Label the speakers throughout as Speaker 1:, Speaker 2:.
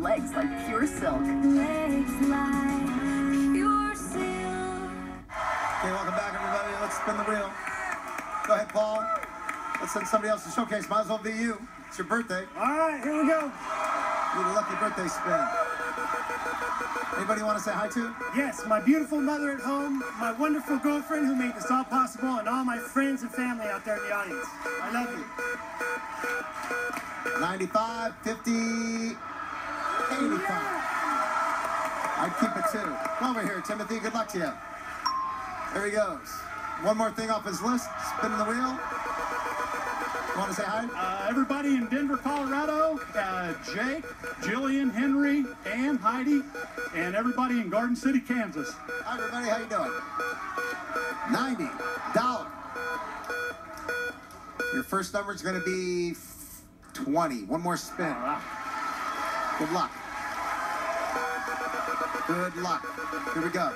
Speaker 1: legs like pure silk.
Speaker 2: Legs like pure silk.
Speaker 3: Okay, welcome back, everybody. Let's spin the wheel. Go ahead, Paul. Let's send somebody else to showcase. Might as well be you. It's your birthday.
Speaker 4: All right, here we go.
Speaker 3: Need a lucky birthday spin. Anybody want to say hi to?
Speaker 4: Yes, my beautiful mother at home, my wonderful girlfriend who made this all possible, and all my friends and family out there in the audience. I love you.
Speaker 3: 95, 50, 85. I'd keep it 2. Come over here, Timothy. Good luck to you. There he goes. One more thing off his list. Spinning the wheel. You want to say hi?
Speaker 5: Everybody in Denver, Colorado, Jake, Jillian, Henry, Ann, Heidi, and everybody in Garden City, Kansas.
Speaker 3: Hi, everybody. How you doing? $90. Your first number is going to be 20. One more spin. Good luck. Good luck. Here we go.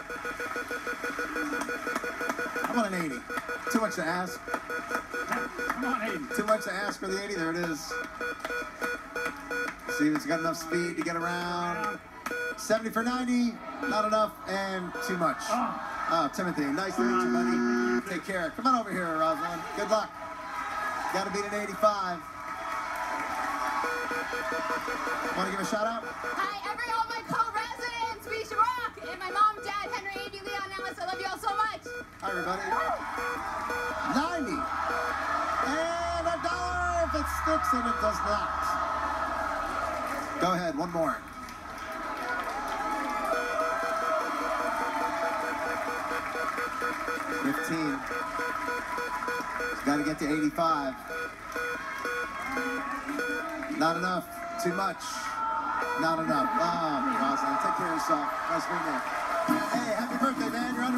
Speaker 3: How about an 80? Too much to ask.
Speaker 5: Come on, 80.
Speaker 3: Too much to ask for the 80. There it is. See if it's got enough speed to get around. 70 for 90. Not enough and too much. Oh, Timothy, nice to meet you, buddy. Take care. Come on over here, Rosalind. Good luck. Got to beat an 85. Want to give a shout out?
Speaker 6: Hi, all my co-residents. We should rock. And my mom, dad, Henry, A.D., Leon, Alice. I love you all so much.
Speaker 3: Hi, everybody. 90. And $1 if it sticks, and it does not. Go ahead, one more. $15. Got to get to 85. Not enough. Too much. Not enough. Oh, Rosalind, take care of yourself. Nice meeting you. Hey, happy birthday, man. You're on